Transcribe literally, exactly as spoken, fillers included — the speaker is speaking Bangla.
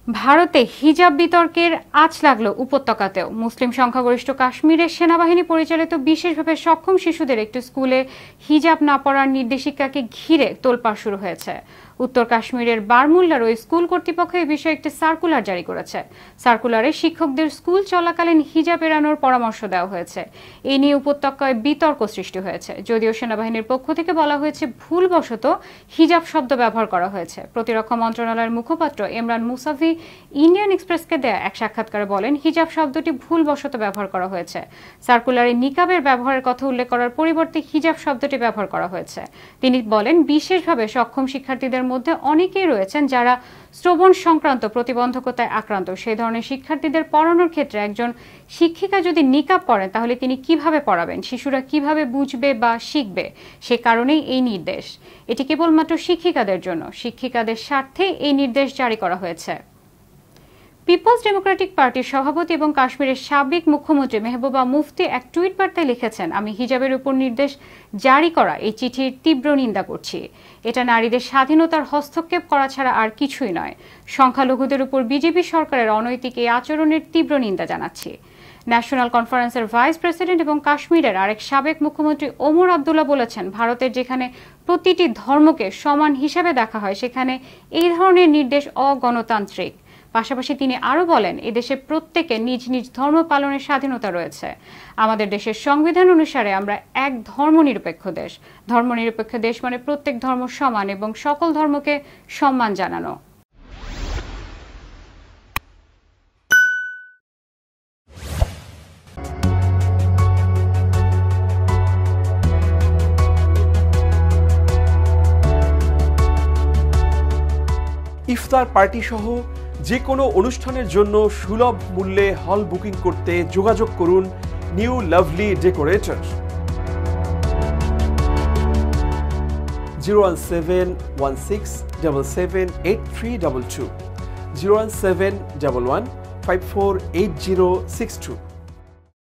ভারতে হিজাব বিতর্কের আঁচ লাগলো উপত্যকাতেও। মুসলিম সংখ্যাগরিষ্ঠ কাশ্মীরের সেনাবাহিনী পরিচালিত বিশেষভাবে সক্ষম শিশুদের একটি স্কুলে হিজাব না পরার নির্দেশিকাকে ঘিরে তোলপাড় শুরু হয়েছে। উত্তর কাশ্মীরের বারমুল্লার ওই স্কুল কর্তৃপক্ষ এই বিষয়ে একটি সার্কুলার জারি করেছে। সার্কুলারে শিক্ষকদের স্কুল চলাকালীন হিজাব এড়ানোর পরামর্শ দেওয়া হয়েছে। এ নিয়ে উপত্যকায় বিতর্ক সৃষ্টি হয়েছে। যদিও সেনাবাহিনীর পক্ষ থেকে বলা হয়েছে ভুলবশত হিজাব শব্দ ব্যবহার করা হয়েছে। প্রতিরক্ষা মন্ত্রণালয়ের মুখপাত্র ইমরান মুসাভি ইন্ডিয়ান এক্সপ্রেসকে দেয়া এক সাক্ষাৎকারে বলেন, হিজাব শব্দটি ভুলবশত ব্যবহার করা হয়েছে। সার্কুলারে নিকাবের ব্যবহারের কথা উল্লেখ করার পরিবর্তে হিজাব শব্দটি ব্যবহার করা হয়েছে। তিনি বলেন, বিশেষভাবে সক্ষম শিক্ষার্থীদের মধ্যে অনেকেই রয়েছেন যারা শ্রবণ সংক্রান্ত প্রতিবন্ধকতায় আক্রান্ত। সেই ধরনের শিক্ষার্থীদের পড়ানোর ক্ষেত্রে একজন শিক্ষিকা যদি নিকাব পড়েন তাহলে তিনি কিভাবে পড়াবেন, শিশুরা কিভাবে বুঝবে বা শিখবে? সে কারণেই এই নির্দেশ। এটি কেবলমাত্র শিক্ষিকাদের জন্য। শিক্ষিকাদের স্বার্থে এই নির্দেশ জারি করা হয়েছে। পিপলস ডেমোক্রেটিক পার্টির সভাপতি এবং কাশ্মীরের সাবেক মুখ্যমন্ত্রী মেহবুবা মুফতি এক টুইট বার্তায় লিখেছেন, আমি হিজাবের উপর নির্দেশ জারি করা এই চিঠির তীব্র নিন্দা করছি। এটা নারীদের স্বাধীনতার হস্তক্ষেপ করা ছাড়া আর কিছুই নয়। সংখ্যালঘুদের উপর বিজেপি সরকারের অনৈতিক এই আচরণের তীব্র নিন্দা জানাচ্ছি। ন্যাশনাল কনফারেন্সের ভাইস প্রেসিডেন্ট এবং কাশ্মীরের আরেক সাবেক মুখ্যমন্ত্রী ওমর আবদুল্লাহ বলেছেন, ভারতের যেখানে প্রতিটি ধর্মকে সমান হিসাবে দেখা হয় সেখানে এই ধরনের নির্দেশ অগণতান্ত্রিক। পাশাপাশি তিনি আরও বলেন, এদেশে প্রত্যেকে নিজ নিজ ধর্ম পালনের স্বাধীনতা রয়েছে। আমাদের দেশের সংবিধান অনুসারে আমরা এক ধর্মনিরপেক্ষ দেশ। ধর্মনিরপেক্ষ দেশ মানে প্রত্যেক ধর্ম সমান এবং সকল ধর্মকে সম্মান জানানো। ইফতার পার্টি সহ যে কোনো অনুষ্ঠানের জন্য সুলভ মূল্যে হল বুকিং করতে যোগাযোগ করুন new lovely decorator. Zero one seven one six double seven eight three double two zero one seven double one five four eight zero six two.